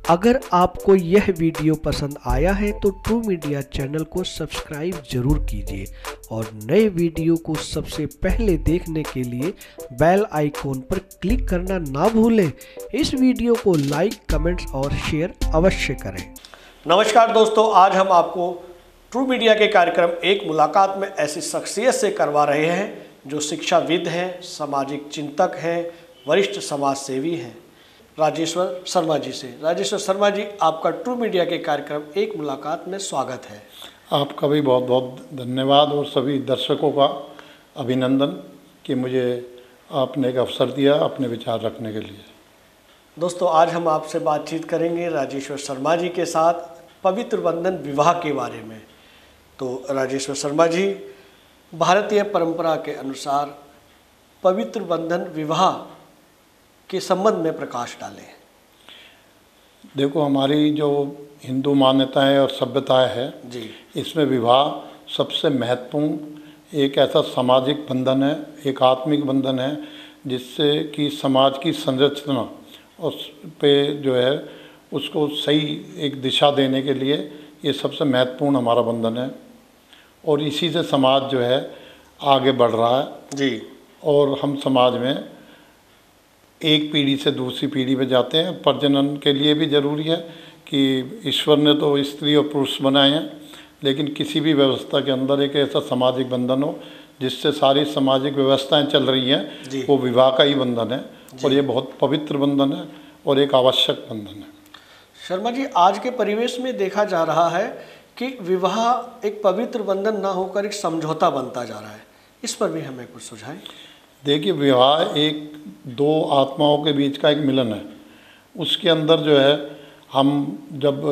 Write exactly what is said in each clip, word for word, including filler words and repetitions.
अगर आपको यह वीडियो पसंद आया है तो ट्रू मीडिया चैनल को सब्सक्राइब जरूर कीजिए और नए वीडियो को सबसे पहले देखने के लिए बेल आइकॉन पर क्लिक करना ना भूलें। इस वीडियो को लाइक, कमेंट्स और शेयर अवश्य करें। नमस्कार दोस्तों, आज हम आपको ट्रू मीडिया के कार्यक्रम एक मुलाकात में ऐसी शख्सियत से करवा रहे हैं जो शिक्षाविद हैं, सामाजिक चिंतक हैं, वरिष्ठ समाज सेवी हैं, राजेश्वर शर्मा जी से। राजेश्वर शर्मा जी, आपका ट्रू मीडिया के कार्यक्रम एक मुलाकात में स्वागत है। आपका भी बहुत बहुत धन्यवाद और सभी दर्शकों का अभिनंदन कि मुझे आपने एक अवसर दिया अपने विचार रखने के लिए। दोस्तों, आज हम आपसे बातचीत करेंगे राजेश्वर शर्मा जी के साथ पवित्र बंधन विवाह के बारे में। तो राजेश्वर शर्मा जी, भारतीय परंपरा के अनुसार पवित्र बंधन विवाह के संबंध में प्रकाश डालें। देखो, हमारी जो हिंदू मान्यताएं और सभ्यताएं है जी, उसमें इसमें विवाह सबसे महत्वपूर्ण एक ऐसा सामाजिक बंधन है, एक आत्मिक बंधन है जिससे कि समाज की संरचना उस पे जो है उसको सही एक दिशा देने के लिए ये सबसे महत्वपूर्ण हमारा बंधन है और इसी से समाज जो है आगे बढ़ रहा है जी। और हम समाज में एक पीढ़ी से दूसरी पीढ़ी में जाते हैं। प्रजनन के लिए भी ज़रूरी है कि ईश्वर ने तो स्त्री और पुरुष बनाए हैं, लेकिन किसी भी व्यवस्था के अंदर एक ऐसा सामाजिक बंधन हो जिससे सारी सामाजिक व्यवस्थाएं चल रही हैं, वो विवाह का ही बंधन है और ये बहुत पवित्र बंधन है और एक आवश्यक बंधन है। शर्मा जी, आज के परिवेश में देखा जा रहा है कि विवाह एक पवित्र बंधन ना होकर एक समझौता बनता जा रहा है, इस पर भी हमें कुछ सुझाएं। देखिए, विवाह एक दो आत्माओं के बीच का एक मिलन है। उसके अंदर जो है हम जब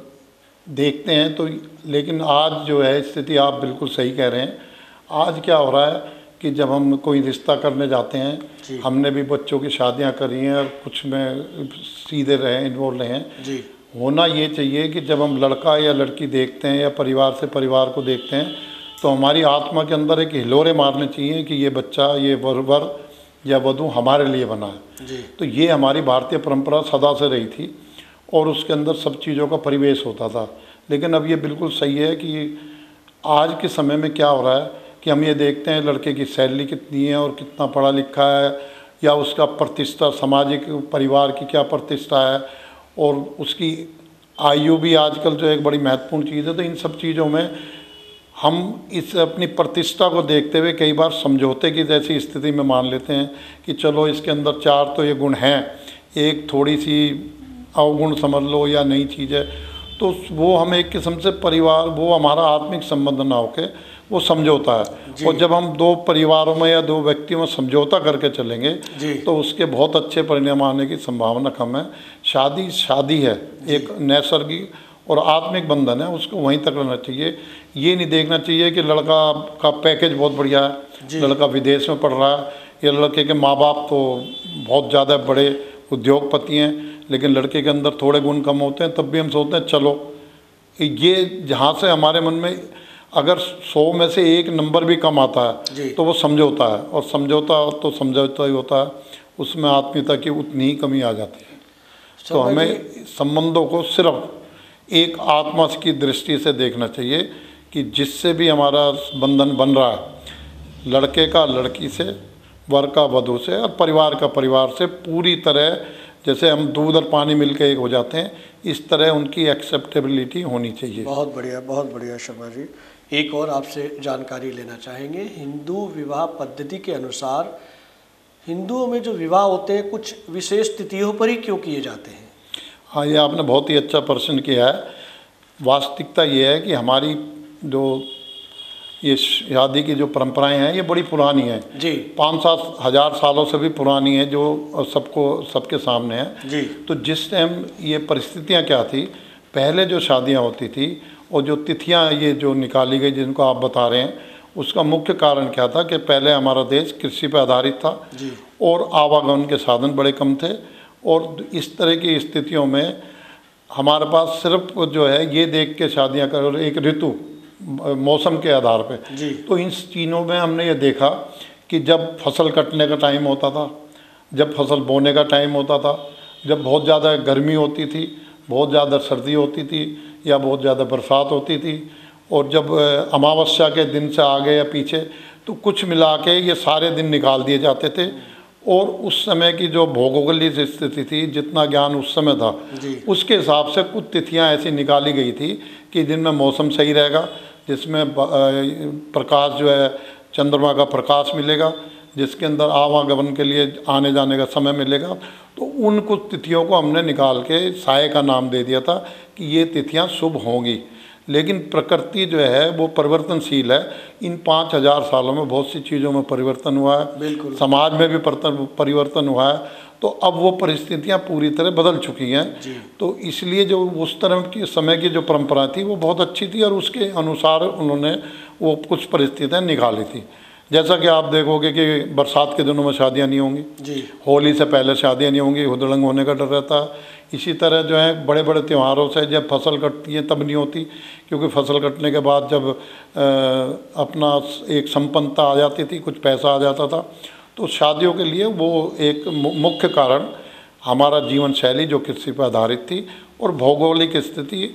देखते हैं तो, लेकिन आज जो है स्थिति आप बिल्कुल सही कह रहे हैं। आज क्या हो रहा है कि जब हम कोई रिश्ता करने जाते हैं, हमने भी बच्चों की शादियां करी हैं और कुछ में सीधे रहे इन्वॉल्व रहे हैं जी। होना ये चाहिए कि जब हम लड़का या लड़की देखते हैं या परिवार से परिवार को देखते हैं तो हमारी आत्मा के अंदर एक हिलोरे मारने चाहिए कि ये बच्चा, ये वर वर या वधू हमारे लिए बना है जी। तो ये हमारी भारतीय परंपरा सदा से रही थी और उसके अंदर सब चीज़ों का परिवेश होता था। लेकिन अब ये बिल्कुल सही है कि आज के समय में क्या हो रहा है कि हम ये देखते हैं लड़के की सैलरी कितनी है और कितना पढ़ा लिखा है या उसका प्रतिष्ठा, सामाजिक परिवार की क्या प्रतिष्ठा है और उसकी आयु भी आजकल जो एक बड़ी महत्वपूर्ण चीज़ है। तो इन सब चीज़ों में हम इस अपनी प्रतिष्ठा को देखते हुए कई बार समझौते की जैसी स्थिति में मान लेते हैं कि चलो इसके अंदर चार तो ये गुण हैं, एक थोड़ी सी अवगुण समझ लो या नई चीज़ है, तो वो हम एक किस्म से परिवार, वो हमारा आत्मिक संबंध ना होके वो समझौता है। और जब हम दो परिवारों में या दो व्यक्तियों में समझौता करके चलेंगे तो उसके बहुत अच्छे परिणाम आने की संभावना कम है। शादी शादी है, एक नैसर्गिक और आत्मिक बंधन है, उसको वहीं तक रहना चाहिए। ये नहीं देखना चाहिए कि लड़का का पैकेज बहुत बढ़िया है, लड़का विदेश में पढ़ रहा है, या लड़के के माँ बाप तो बहुत ज़्यादा बड़े उद्योगपति हैं लेकिन लड़के के अंदर थोड़े गुण कम होते हैं, तब भी हम सोचते हैं चलो ये, जहाँ से हमारे मन में अगर सौ में से एक नंबर भी कम आता है तो वो समझौता है और समझौता तो समझौता ही होता है, उसमें आत्मीयता की उतनी ही कमी आ जाती है। तो हमें संबंधों को सिर्फ एक आत्मा की दृष्टि से देखना चाहिए कि जिससे भी हमारा बंधन बन रहा है, लड़के का लड़की से, वर का वधू से और परिवार का परिवार से, पूरी तरह जैसे हम दूध और पानी मिलकर एक हो जाते हैं, इस तरह उनकी एक्सेप्टेबिलिटी होनी चाहिए। बहुत बढ़िया, बहुत बढ़िया शर्मा जी। एक और आपसे जानकारी लेना चाहेंगे। हिंदू विवाह पद्धति के अनुसार हिंदुओं में जो विवाह होते हैं कुछ विशेष तिथियों पर ही क्यों किए जाते हैं? हाँ, ये आपने बहुत ही अच्छा प्रश्न किया है। वास्तविकता ये है कि हमारी जो ये शादी की जो परंपराएं हैं ये बड़ी पुरानी हैं जी, पाँच सात हज़ार सालों से भी पुरानी है, जो सबको सबके सामने है जी। तो जिस टाइम ये परिस्थितियां क्या थी, पहले जो शादियां होती थी और जो तिथियां ये जो निकाली गई जिनको आप बता रहे हैं, उसका मुख्य कारण क्या था कि पहले हमारा देश कृषि पर आधारित था जी। और आवागमन के साधन बड़े कम थे और इस तरह की स्थितियों में हमारे पास सिर्फ जो है ये देख के शादियाँ करो, एक ऋतु मौसम के आधार पे। तो इन चीज़ों में हमने ये देखा कि जब फसल कटने का टाइम होता था, जब फसल बोने का टाइम होता था, जब बहुत ज़्यादा गर्मी होती थी बहुत ज़्यादा सर्दी होती थी या बहुत ज़्यादा बरसात होती थी, और जब अमावस्या के दिन से आगे या पीछे तो कुछ मिला के ये सारे दिन निकाल दिए जाते थे। और उस समय की जो भौगोलिक स्थिति थी, जितना ज्ञान उस समय था, उसके हिसाब से कुछ तिथियां ऐसी निकाली गई थी कि जिनमें मौसम सही रहेगा, जिसमें प्रकाश जो है चंद्रमा का प्रकाश मिलेगा, जिसके अंदर आवागमन के लिए आने जाने का समय मिलेगा। तो उन कुछ तिथियों को हमने निकाल के साय का नाम दे दिया था कि ये तिथियां शुभ होंगी। लेकिन प्रकृति जो है वो परिवर्तनशील है। इन पाँच हजार सालों में बहुत सी चीज़ों में परिवर्तन हुआ है, समाज में भी परिवर्तन हुआ है, तो अब वो परिस्थितियां पूरी तरह बदल चुकी हैं। तो इसलिए जो उस तरह की समय की जो परंपरा थी वो बहुत अच्छी थी, और उसके अनुसार उन्होंने वो कुछ परिस्थितियाँ निकाली थी। जैसा कि आप देखोगे कि बरसात के दिनों में शादियां नहीं होंगी जी, होली से पहले शादियां नहीं होंगी, हुदड़ंग होने का डर रहता है। इसी तरह जो है बड़े बड़े त्योहारों से जब फसल कटती है तब नहीं होती, क्योंकि फसल कटने के बाद जब आ, अपना एक संपन्नता आ जाती थी, कुछ पैसा आ जाता था, तो शादियों के लिए वो एक मुख्य कारण हमारा जीवन शैली जो कृषि पर आधारित थी और भौगोलिक स्थिति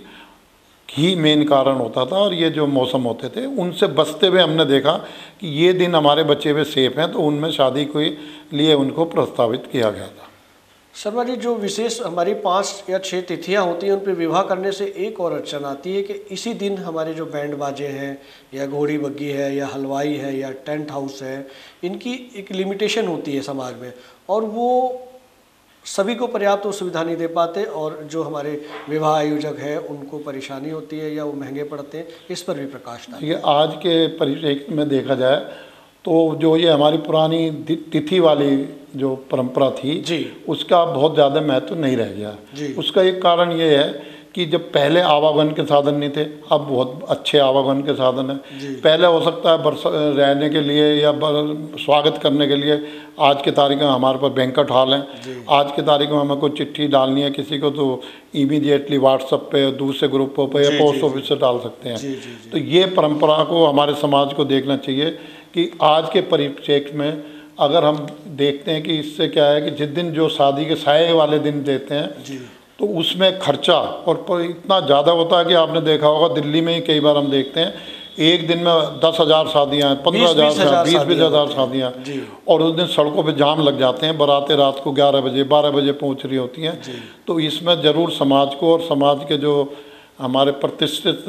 ही मेन कारण होता था। और ये जो मौसम होते थे उनसे बचते हुए हमने देखा कि ये दिन हमारे बचे हुए सेफ हैं, तो उनमें शादी के लिए उनको प्रस्तावित किया गया था। शर्मा जी, जो विशेष हमारी पाँच या छः तिथियां होती हैं उन पर विवाह करने से एक और अड़चन आती है कि इसी दिन हमारे जो बैंड बाजे हैं या घोड़ी बग्गी है या हलवाई है या टेंट हाउस है, इनकी एक लिमिटेशन होती है समाज में, और वो सभी को पर्याप्त सुविधा नहीं दे पाते, और जो हमारे विवाह आयोजक है उनको परेशानी होती है या वो महंगे पड़ते हैं। इस पर भी प्रकाश डालिए। ये आज के परिप्रेक्ष्य में देखा जाए तो जो ये हमारी पुरानी तिथि वाली जो परंपरा थी जी, उसका बहुत ज़्यादा महत्व नहीं रह गया जी। उसका एक कारण ये है कि जब पहले आवागमन के साधन नहीं थे, अब बहुत अच्छे आवागमन के साधन हैं। पहले हो सकता है बरस रहने के लिए या स्वागत करने के लिए आज की तारीख में हमारे पास बैंक्वेट हॉल हैं। आज की तारीख में हमें कोई चिट्ठी डालनी है किसी को तो इमीडिएटली व्हाट्सएप पे, दूसरे ग्रुपों पे या पोस्ट ऑफिस से डाल सकते हैं। जी, जी, जी। तो ये परंपरा को हमारे समाज को देखना चाहिए कि आज के परिप्रेक्ष्य में अगर हम देखते हैं कि इससे क्या है कि जिस दिन जो शादी के साये वाले दिन देते हैं तो उसमें खर्चा और इतना ज़्यादा होता है कि आपने देखा होगा दिल्ली में ही कई बार हम देखते हैं एक दिन में दस हज़ार शादियाँ, पंद्रह हज़ार, बीस बीस हज़ार शादियाँ, और उस दिन सड़कों पे जाम लग जाते हैं, बारातें रात को ग्यारह बजे बारह बजे पहुँच रही होती हैं। तो इसमें ज़रूर समाज को और समाज के जो हमारे प्रतिष्ठित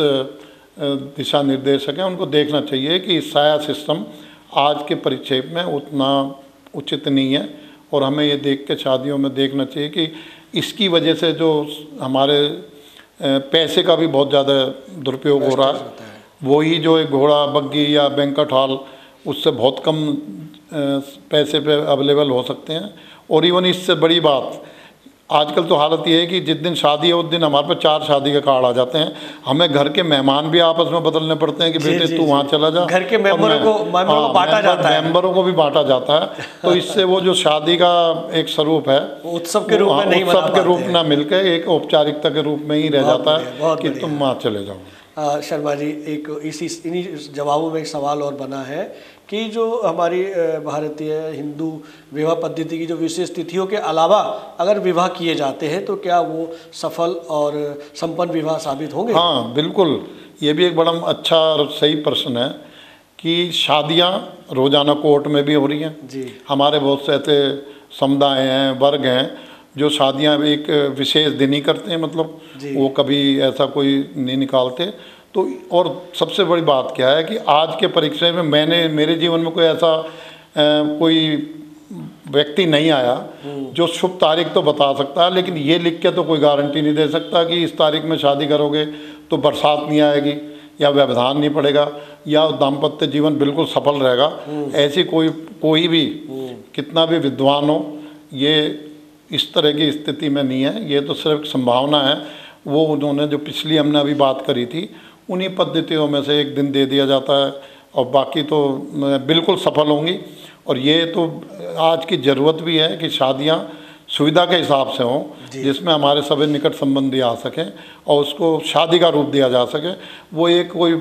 दिशा निर्देशक हैं उनको देखना चाहिए कि साया सिस्टम आज के परिक्षेप में उतना उचित नहीं है, और हमें ये देख के शादियों में देखना चाहिए कि इसकी वजह से जो हमारे पैसे का भी बहुत ज़्यादा दुरुपयोग हो रहा है। वही जो एक घोड़ा बग्गी या बैंक्वेट हॉल उससे बहुत कम पैसे पे अवेलेबल हो सकते हैं। और इवन इससे बड़ी बात आजकल तो हालत ये है कि जिस दिन शादी है उस दिन हमारे पास चार शादी के कार्ड आ जाते हैं। हमें घर के मेहमान भी आपस में बदलने पड़ते हैं कि बेटे तू वहाँ चला जा। घर के मेंबरों को हाँ, बांटा जाता है, मेंबरों को भी बांटा जाता है। तो इससे वो जो शादी का एक स्वरूप है उत्सव के रूप में नहीं उत्सव के रूप ना मिलकर एक औपचारिकता के रूप में ही रह जाता है कि तुम वहाँ चले जाओ। शर्मा जी, एक इसी इन्हीं जवाबों में एक सवाल और बना है कि जो हमारी भारतीय हिंदू विवाह पद्धति की जो विशेष तिथियों के अलावा अगर विवाह किए जाते हैं तो क्या वो सफल और संपन्न विवाह साबित होंगे? हाँ बिल्कुल, ये भी एक बड़ा अच्छा और सही प्रश्न है कि शादियाँ रोज़ाना कोर्ट में भी हो रही हैं जी। हमारे बहुत से ऐसे समुदाय हैं, वर्ग हैं जो शादियाँ एक विशेष दिन ही करते हैं, मतलब वो कभी ऐसा कोई नहीं निकालते। तो और सबसे बड़ी बात क्या है कि आज के परीक्षा में मैंने मेरे जीवन में कोई ऐसा आ, कोई व्यक्ति नहीं आया जो शुभ तारीख तो बता सकता है, लेकिन ये लिख के तो कोई गारंटी नहीं दे सकता कि इस तारीख में शादी करोगे तो बरसात नहीं आएगी या व्यवधान नहीं पड़ेगा या दाम्पत्य जीवन बिल्कुल सफल रहेगा। ऐसी कोई कोई भी कितना भी विद्वान हो, ये इस तरह की स्थिति में नहीं है। ये तो सिर्फ संभावना है। वो उन्होंने जो पिछली हमने अभी बात करी थी उन्हीं पद्धतियों में से एक दिन दे दिया जाता है और बाकी तो बिल्कुल सफल होंगी। और ये तो आज की ज़रूरत भी है कि शादियाँ सुविधा के हिसाब से हों, जिसमें हमारे सभी निकट संबंधी आ सकें और उसको शादी का रूप दिया जा सके। वो एक कोई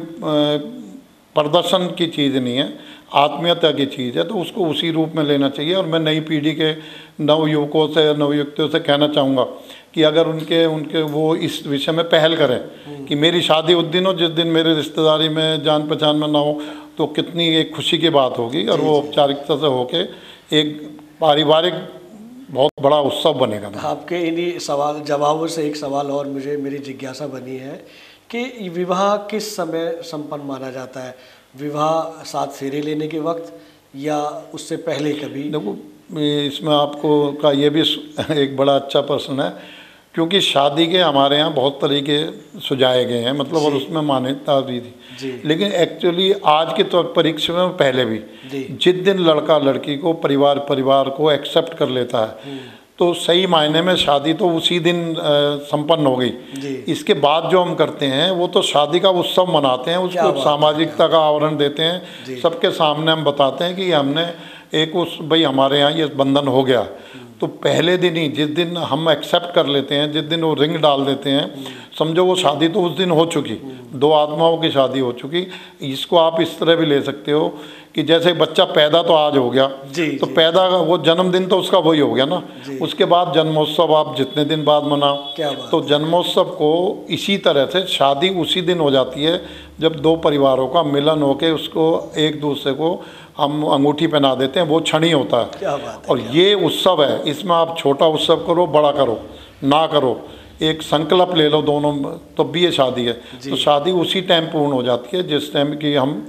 प्रदर्शन की चीज़ नहीं है, आत्मीयता की चीज़ है, तो उसको उसी रूप में लेना चाहिए। और मैं नई पीढ़ी के नव युवकों से नवयुवतियों से कहना चाहूँगा कि अगर उनके उनके वो इस विषय में पहल करें कि मेरी शादी उस दिन हो जिस दिन मेरे रिश्तेदारी में जान पहचान में ना हो, तो कितनी एक खुशी की बात होगी और वो औपचारिकता से होके एक पारिवारिक बहुत बड़ा उत्सव बनेगा। आपके इन्हीं सवाल जवाबों से एक सवाल और मुझे मेरी जिज्ञासा बनी है कि विवाह किस समय संपन्न माना जाता है? विवाह सात फेरे लेने के वक्त या उससे पहले कभी? देखो, इसमें आपको का ये भी एक बड़ा अच्छा प्रश्न है, क्योंकि शादी के हमारे यहाँ बहुत तरीके सुझाए गए हैं, मतलब और उसमें मान्यता भी थी, लेकिन एक्चुअली आज के तौर परीक्षा में पहले भी जिस दिन लड़का लड़की को परिवार परिवार को एक्सेप्ट कर लेता है तो सही मायने में शादी तो उसी दिन संपन्न हो गई। इसके बाद जो हम करते हैं वो तो शादी का उत्सव मनाते हैं, उसको सामाजिकता का आवरण देते हैं, सबके सामने हम बताते हैं कि हमने एक उस भाई हमारे यहाँ ये बंधन हो गया। तो पहले दिन ही जिस दिन हम एक्सेप्ट कर लेते हैं, जिस दिन वो रिंग डाल देते हैं, समझो वो शादी तो उस दिन हो चुकी, दो आत्माओं की शादी हो चुकी। इसको आप इस तरह भी ले सकते हो कि जैसे बच्चा पैदा तो आज हो गया जी, तो जी, पैदा वो जन्मदिन तो उसका वही हो गया ना, उसके बाद जन्मोत्सव आप जितने दिन बाद मनाओ, तो जन्मोत्सव को इसी तरह से शादी उसी दिन हो जाती है जब दो परिवारों का मिलन होके उसको एक दूसरे को हम अंगूठी पहना देते हैं, वो क्षण ही होता है। क्या बात है, और ये उत्सव है, इसमें आप छोटा उत्सव करो बड़ा करो ना करो, एक संकल्प ले लो दोनों, तो भी ये शादी है। तो शादी उसी टाइम पूर्ण हो जाती है जिस टाइम की हम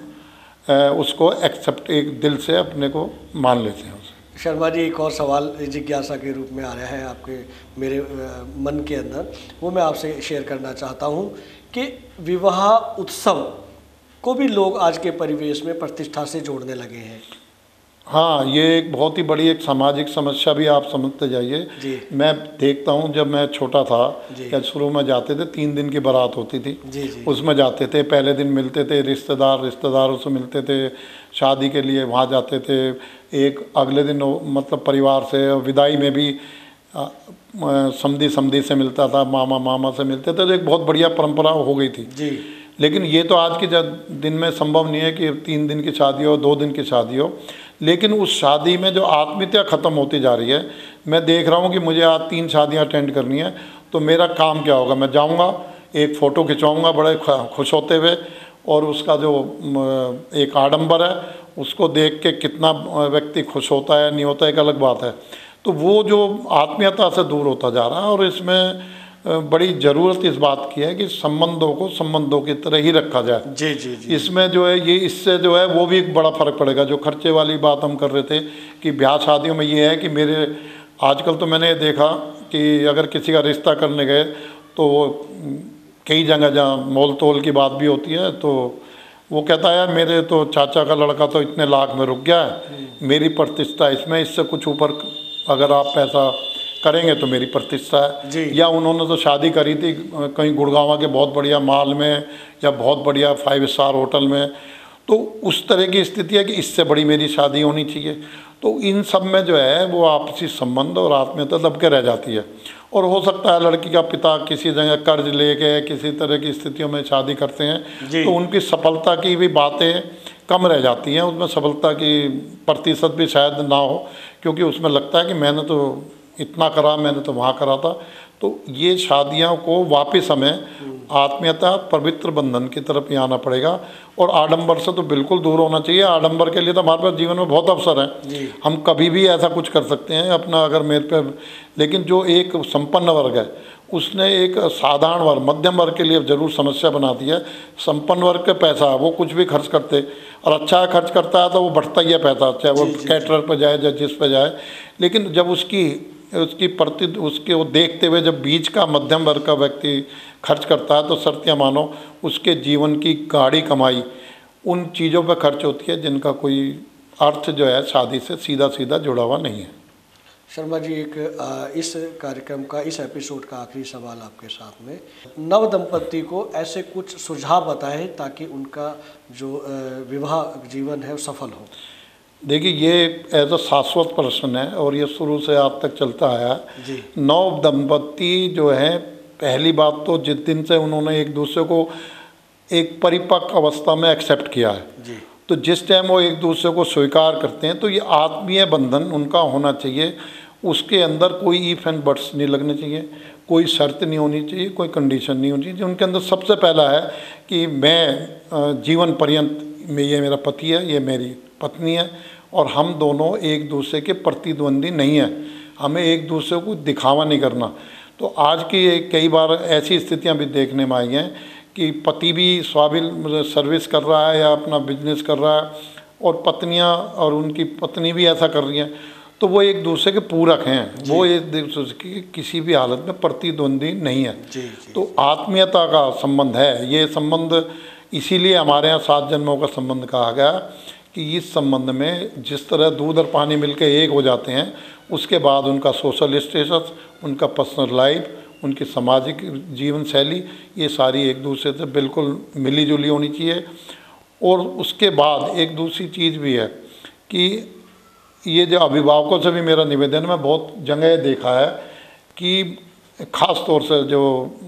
उसको एक्सेप्ट एक दिल से अपने को मान लेते हैं। शर्मा जी, एक और सवाल जिज्ञासा के रूप में आ रहा है आपके मेरे मन के अंदर, वो मैं आपसे शेयर करना चाहता हूँ कि विवाह उत्सव को भी लोग आज के परिवेश में प्रतिष्ठा से जोड़ने लगे हैं। हाँ, ये एक बहुत ही बड़ी एक सामाजिक समस्या भी आप समझते जाइए। मैं देखता हूँ जब मैं छोटा था या शुरू में जाते थे, तीन दिन की बारात होती थी, जी जी। उसमें जाते थे, पहले दिन मिलते थे रिश्तेदार, रिश्तेदारों से मिलते थे, शादी के लिए वहाँ जाते थे, एक अगले दिन मतलब परिवार से विदाई में भी समधी समधी से मिलता था, मामा मामा से मिलते थे, तो एक बहुत बढ़िया परंपरा हो गई थी जी। लेकिन ये तो आज के दिन में संभव नहीं है कि तीन दिन की शादी हो, दो दिन की शादी हो, लेकिन उस शादी में जो आत्मीयता ख़त्म होती जा रही है। मैं देख रहा हूँ कि मुझे आज तीन शादियाँ अटेंड करनी है, तो मेरा काम क्या होगा, मैं जाऊँगा, एक फ़ोटो खिंचवाऊँगा बड़े खुश होते हुए, और उसका जो एक आडंबर है उसको देख के कितना व्यक्ति खुश होता है नहीं होता है एक अलग बात है। तो वो जो आत्मीयता से दूर होता जा रहा है, और इसमें बड़ी ज़रूरत इस बात की है कि संबंधों को संबंधों की तरह ही रखा जाए। जी जी जी। इसमें जो है ये इससे जो है वो भी एक बड़ा फ़र्क पड़ेगा। जो खर्चे वाली बात हम कर रहे थे कि ब्याह शादियों में ये है कि मेरे आजकल तो मैंने देखा कि अगर किसी का रिश्ता करने गए तो वो कई जगह जहाँ मोल तोल की बात भी होती है, तो वो कहता है यार मेरे तो चाचा का लड़का तो इतने लाख में रुक गया है, मेरी प्रतिष्ठा इसमें, इससे कुछ ऊपर अगर आप पैसा करेंगे तो मेरी प्रतिष्ठा है। या उन्होंने तो शादी करी थी कहीं गुड़गांव के बहुत बढ़िया मॉल में या बहुत बढ़िया फाइव स्टार होटल में, तो उस तरह की स्थिति है कि इससे बड़ी मेरी शादी होनी चाहिए। तो इन सब में जो है वो आपसी संबंध और आत्मीयता दब के रह जाती है। और हो सकता है लड़की का पिता किसी जगह कर्ज लेके किसी तरह की स्थितियों में शादी करते हैं, तो उनकी सफलता की भी बातें कम रह जाती हैं, उसमें सफलता की प्रतिशत भी शायद ना हो, क्योंकि उसमें लगता है कि मैंने तो इतना करा, मैंने तो वहाँ करा था। तो ये शादियों को वापस हमें आत्मीयता पवित्र बंधन की तरफ ही आना पड़ेगा, और आडंबर से तो बिल्कुल दूर होना चाहिए। आडंबर के लिए तो हमारे पास जीवन में बहुत अवसर हैं, हम कभी भी ऐसा कुछ कर सकते हैं अपना अगर मेरे पे, लेकिन जो एक संपन्न वर्ग है उसने एक साधारण वर्ग मध्यम वर्ग के लिए ज़रूर समस्या बना दी है। संपन्न वर्ग का पैसा वो कुछ भी खर्च करते, और अच्छा खर्च करता है तो वो बढ़ता ही है पैसा, चाहे वो कैटरर पर जाए या जिस पर जाए। लेकिन जब उसकी उसकी प्रति उसके वो देखते हुए जब बीच का मध्यम वर्ग का व्यक्ति खर्च करता है, तो शर्तियाँ मानो उसके जीवन की गाढ़ी कमाई उन चीज़ों पर खर्च होती है जिनका कोई अर्थ जो है शादी से सीधा सीधा जुड़ा हुआ नहीं है। शर्मा जी, एक इस कार्यक्रम का इस एपिसोड का आखिरी सवाल आपके साथ में, नव दंपति को ऐसे कुछ सुझाव बताएं ताकि उनका जो विवाह जीवन है वो सफल हो। देखिए, ये एज अ शाश्वत प्रश्न है और ये शुरू से आज तक चलता आया है। नव दंपति जो है, पहली बात तो जिस दिन से उन्होंने एक दूसरे को एक परिपक्व अवस्था में एक्सेप्ट किया है जी, तो जिस टाइम वो एक दूसरे को स्वीकार करते हैं तो ये आत्मीय बंधन उनका होना चाहिए। उसके अंदर कोई इफ एंड बट्स नहीं लगने चाहिए, कोई शर्त नहीं होनी चाहिए, कोई कंडीशन नहीं होनी चाहिए। उनके अंदर सबसे पहला है कि मैं जीवन पर्यंत में, ये मेरा पति है, ये मेरी पत्नी है और हम दोनों एक दूसरे के प्रतिद्वंदी नहीं हैं, हमें एक दूसरे को दिखावा नहीं करना। तो आज की कई बार ऐसी स्थितियां भी देखने में आई हैं कि पति भी स्वाभिल सर्विस कर रहा है या अपना बिजनेस कर रहा है और पत्नियां और उनकी पत्नी भी ऐसा कर रही हैं, तो वो एक दूसरे के पूरक हैं, वो एक दूसरे की किसी भी हालत में प्रतिद्वंदी नहीं है। जी, जी। तो आत्मीयता का संबंध है, ये संबंध इसीलिए हमारे यहाँ सात जन्मों का संबंध कहा गया कि इस संबंध में जिस तरह दूध और पानी मिलकर एक हो जाते हैं, उसके बाद उनका सोशल स्टेटस, उनका पर्सनल लाइफ, उनकी सामाजिक जीवन शैली, ये सारी एक दूसरे से बिल्कुल मिली जुली होनी चाहिए। और उसके बाद एक दूसरी चीज़ भी है कि ये जो अभिभावकों से भी मेरा निवेदन, मैं बहुत जगह देखा है कि ख़ास तौर से जो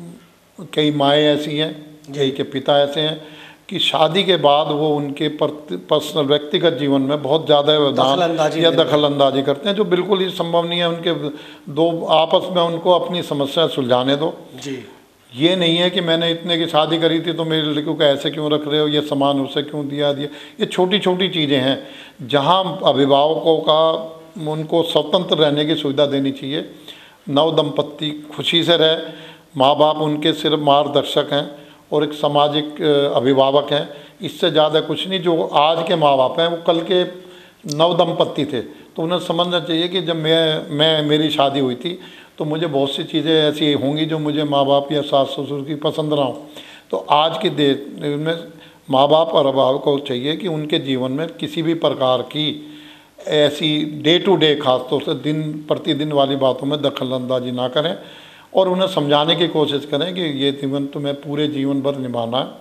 कई माएँ ऐसी हैं, कई के पिता ऐसे हैं कि शादी के बाद वो उनके पर्सनल व्यक्तिगत जीवन में बहुत ज़्यादा व्यवधान या दखल अंदाजी करते हैं, जो बिल्कुल ही संभव नहीं है। उनके दो आपस में उनको अपनी समस्या सुलझाने दो। जी, ये नहीं है कि मैंने इतने की शादी करी थी तो मेरे लड़कियों को ऐसे क्यों रख रहे हो, ये सामान उसे क्यों दिया दिया ये छोटी छोटी चीज़ें हैं जहाँ अभिभावकों का उनको स्वतंत्र रहने की सुविधा देनी चाहिए। नव दंपत्ति खुशी से रहे, माँ बाप उनके सिर्फ मार्गदर्शक हैं और एक सामाजिक अभिभावक हैं, इससे ज़्यादा कुछ नहीं। जो आज के माँ बाप हैं वो कल के नव दंपत्ति थे, तो उन्हें समझना चाहिए कि जब मैं मैं मेरी शादी हुई थी तो मुझे बहुत सी चीज़ें ऐसी होंगी जो मुझे माँ बाप या सास ससुर की पसंद ना हो। तो आज के देश में माँ बाप और अभिभावक को चाहिए कि उनके जीवन में किसी भी प्रकार की ऐसी डे टू डे खास तौर से दिन प्रतिदिन वाली बातों में दखल अंदाजी ना करें और उन्हें समझाने की कोशिश करें कि ये जीवन तुम्हें पूरे जीवन भर निभाना है।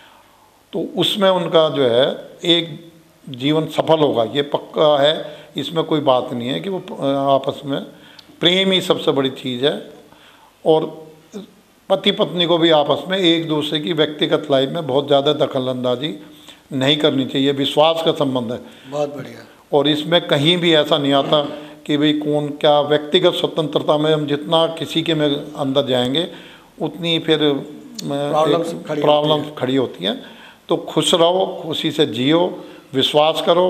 तो उसमें उनका जो है एक जीवन सफल होगा, ये पक्का है, इसमें कोई बात नहीं है कि वो आपस में प्रेम ही सबसे बड़ी चीज़ है। और पति पत्नी को भी आपस में एक दूसरे की व्यक्तिगत लाइफ में बहुत ज़्यादा दखल अंदाजी नहीं करनी चाहिए, विश्वास का संबंध है। बहुत बढ़िया। और इसमें कहीं भी ऐसा नहीं आता कि भाई कौन क्या, व्यक्तिगत स्वतंत्रता में हम जितना किसी के में अंदर जाएंगे उतनी फिर प्रॉब्लम्स खड़ी प्रॉब्लम्स खड़ी होती हैं। तो खुश रहो, खुशी से जियो, विश्वास करो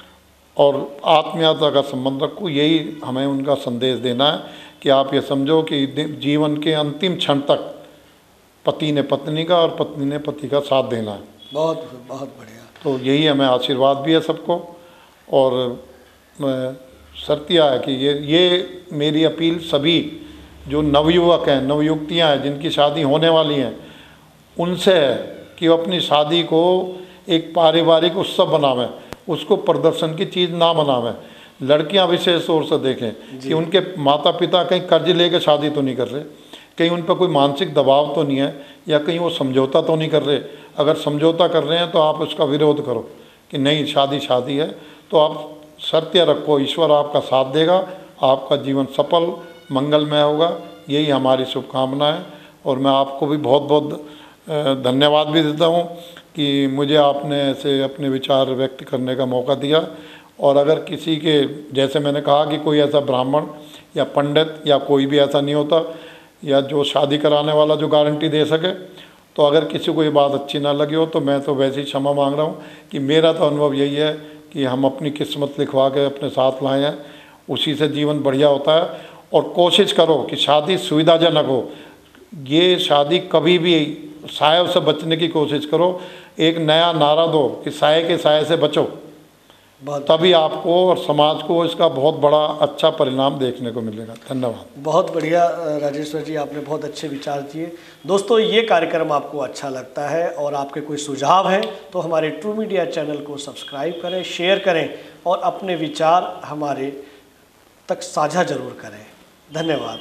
और आत्मीयता का संबंध रखो। यही हमें उनका संदेश देना है कि आप ये समझो कि जीवन के अंतिम क्षण तक पति ने पत्नी का और पत्नी ने पति का साथ देना है। बहुत बहुत बढ़िया। तो यही हमें आशीर्वाद भी है सबको। और शर्त यह है कि ये ये मेरी अपील सभी जो नवयुवक हैं, नवयुवतियाँ हैं जिनकी शादी होने वाली हैं, उनसे है कि वो अपनी शादी को एक पारिवारिक उत्सव बनावें, उसको प्रदर्शन की चीज़ ना बनावें। लड़कियां विशेष तौर से देखें कि उनके माता पिता कहीं कर्ज लेकर शादी तो नहीं कर रहे, कहीं उन पर कोई मानसिक दबाव तो नहीं है, या कहीं वो समझौता तो नहीं कर रहे। अगर समझौता कर रहे हैं तो आप उसका विरोध करो कि नहीं, शादी शादी है। तो आप शर्तें रखो, ईश्वर आपका साथ देगा, आपका जीवन सफल मंगलमय होगा। यही हमारी शुभकामना है। और मैं आपको भी बहुत बहुत धन्यवाद भी देता हूँ कि मुझे आपने ऐसे अपने विचार व्यक्त करने का मौका दिया। और अगर किसी के, जैसे मैंने कहा कि कोई ऐसा ब्राह्मण या पंडित या कोई भी ऐसा नहीं होता या जो शादी कराने वाला जो गारंटी दे सके, तो अगर किसी को ये बात अच्छी ना लगी हो तो मैं तो वैसे ही क्षमा मांग रहा हूँ कि मेरा तो अनुभव यही है कि हम अपनी किस्मत लिखवा के अपने साथ लाए हैं, उसी से जीवन बढ़िया होता है। और कोशिश करो कि शादी सुविधाजनक हो। ये शादी कभी भी साय से बचने की कोशिश करो। एक नया नारा दो कि साय के साय से बचो, तभी आपको और समाज को इसका बहुत बड़ा अच्छा परिणाम देखने को मिलेगा। धन्यवाद। बहुत बढ़िया राजेश्वर जी, आपने बहुत अच्छे विचार दिए। दोस्तों, ये कार्यक्रम आपको अच्छा लगता है और आपके कोई सुझाव हैं तो हमारे ट्रू मीडिया चैनल को सब्सक्राइब करें, शेयर करें और अपने विचार हमारे तक साझा जरूर करें। धन्यवाद।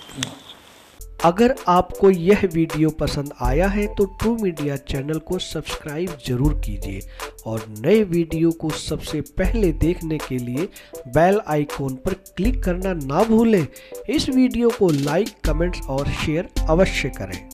अगर आपको यह वीडियो पसंद आया है तो ट्रू मीडिया चैनल को सब्सक्राइब जरूर कीजिए और नए वीडियो को सबसे पहले देखने के लिए बेल आइकॉन पर क्लिक करना ना भूलें। इस वीडियो को लाइक, कमेंट्स और शेयर अवश्य करें।